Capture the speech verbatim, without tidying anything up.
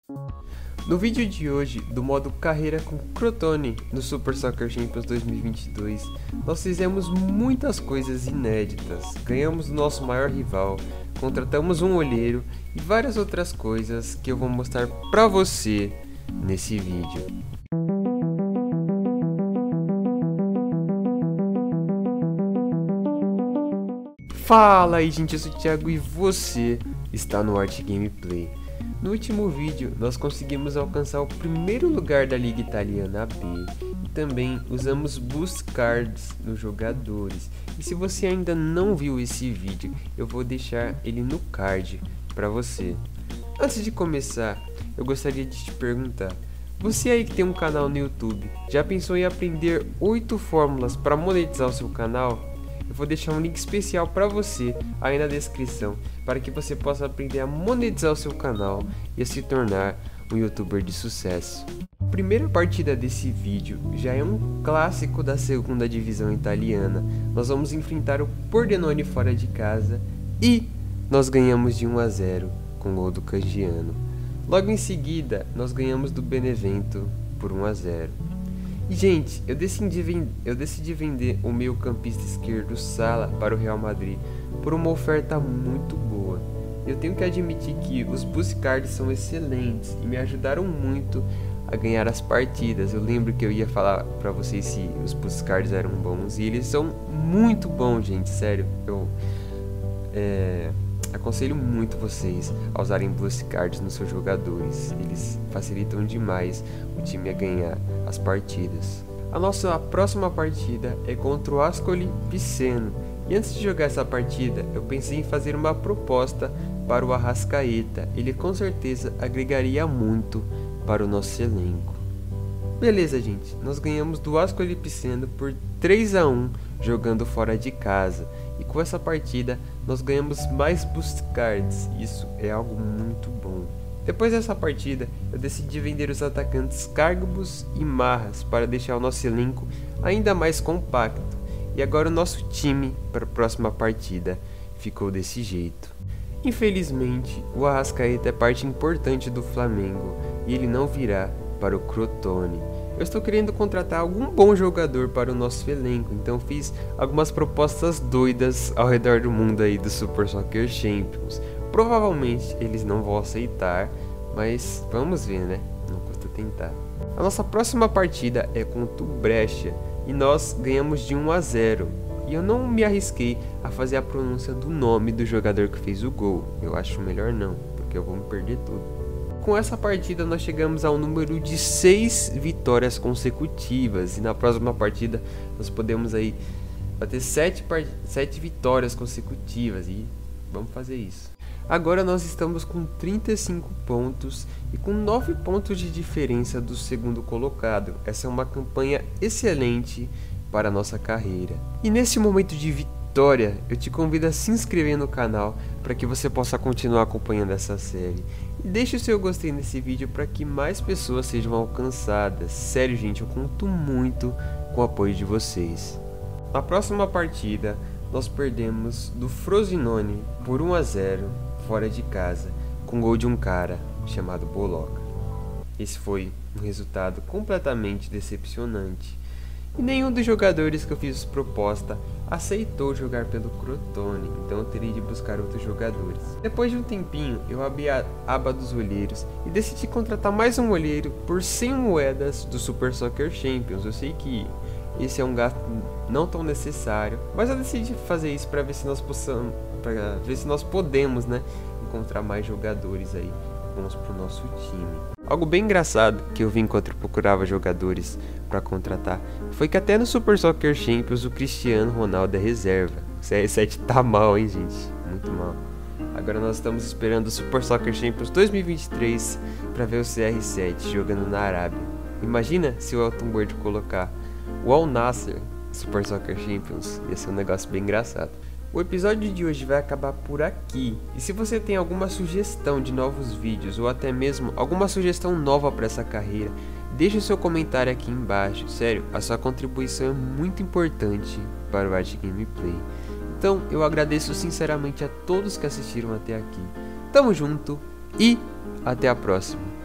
No vídeo de hoje, do modo Carreira com Crotone no Super Soccer Champions dois mil e vinte e dois, nós fizemos muitas coisas inéditas, ganhamos nosso maior rival, contratamos um olheiro e várias outras coisas que eu vou mostrar pra você nesse vídeo. Fala aí gente, eu sou o Thiago e você está no Art Gameplay. No último vídeo nós conseguimos alcançar o primeiro lugar da Liga Italiana B e também usamos Boost Cards nos jogadores. E se você ainda não viu esse vídeo, eu vou deixar ele no card para você. Antes de começar, eu gostaria de te perguntar: você aí que tem um canal no YouTube, já pensou em aprender oito fórmulas para monetizar o seu canal? Eu vou deixar um link especial para você aí na descrição, para que você possa aprender a monetizar o seu canal e a se tornar um youtuber de sucesso. A primeira partida desse vídeo já é um clássico da segunda divisão italiana. Nós vamos enfrentar o Pordenone fora de casa e nós ganhamos de um a zero com o gol do Cangiano. Logo em seguida nós ganhamos do Benevento por um a zero. E gente, eu decidi, vend... eu decidi vender o meio campista esquerdo Sala para o Real Madrid por uma oferta muito boa. Eu tenho que admitir que os Boost Cards são excelentes e me ajudaram muito a ganhar as partidas. Eu lembro que eu ia falar para vocês se os Boost Cards eram bons e eles são muito bons, gente, sério. Eu é... aconselho muito vocês a usarem Boost Cards nos seus jogadores. Eles facilitam demais o time a ganhar as partidas. A nossa próxima partida é contra o Ascoli Piceno. E antes de jogar essa partida, eu pensei em fazer uma proposta para o Arrascaeta. Ele com certeza agregaria muito para o nosso elenco. Beleza, gente. Nós ganhamos do Ascoli Piceno por três a um jogando fora de casa. E com essa partida nós ganhamos mais Boost Cards. Isso é algo muito bom. Depois dessa partida eu decidi vender os atacantes Cargbus e Marras para deixar o nosso elenco ainda mais compacto. E agora o nosso time para a próxima partida ficou desse jeito. Infelizmente o Arrascaeta é parte importante do Flamengo e ele não virá para o Crotone. Eu estou querendo contratar algum bom jogador para o nosso elenco, então fiz algumas propostas doidas ao redor do mundo aí do Super Soccer Champions. Provavelmente eles não vão aceitar, mas vamos ver, né? Não custa tentar. A nossa próxima partida é contra o Brescia e nós ganhamos de um a zero. E eu não me arrisquei a fazer a pronúncia do nome do jogador que fez o gol. Eu acho melhor não, porque eu vou me perder tudo. Com essa partida nós chegamos ao número de seis vitórias consecutivas e na próxima partida nós podemos aí bater sete vitórias consecutivas e vamos fazer isso. Agora nós estamos com trinta e cinco pontos e com nove pontos de diferença do segundo colocado. Essa é uma campanha excelente para a nossa carreira. E nesse momento de vitória eu te convido a se inscrever no canal para que você possa continuar acompanhando essa série. E deixe o seu gostei nesse vídeo para que mais pessoas sejam alcançadas. Sério gente, eu conto muito com o apoio de vocês. Na próxima partida nós perdemos do Frosinone por um a zero fora de casa, com gol de um cara chamado Boloca. Esse foi um resultado completamente decepcionante. E nenhum dos jogadores que eu fiz proposta aceitou jogar pelo Crotone, então eu teria de buscar outros jogadores. Depois de um tempinho, eu abri a aba dos olheiros e decidi contratar mais um olheiro por cem moedas do Super Soccer Champions. Eu sei que esse é um gasto não tão necessário, mas eu decidi fazer isso para ver se nós possamos, para ver se nós podemos, né, encontrar mais jogadores aí bons para o nosso time. Algo bem engraçado que eu vi enquanto eu procurava jogadores para contratar foi que até no Super Soccer Champions o Cristiano Ronaldo é reserva. O C R sete tá mal, hein, gente? Muito mal. Agora nós estamos esperando o Super Soccer Champions dois mil e vinte e três para ver o C R sete jogando na Arábia. Imagina se o Elton Word colocar o Al Nassr Super Soccer Champions, ia ser um negócio bem engraçado. O episódio de hoje vai acabar por aqui, e se você tem alguma sugestão de novos vídeos ou até mesmo alguma sugestão nova para essa carreira, deixe o seu comentário aqui embaixo. Sério, a sua contribuição é muito importante para o Art Gameplay. Então eu agradeço sinceramente a todos que assistiram até aqui. Tamo junto e até a próxima.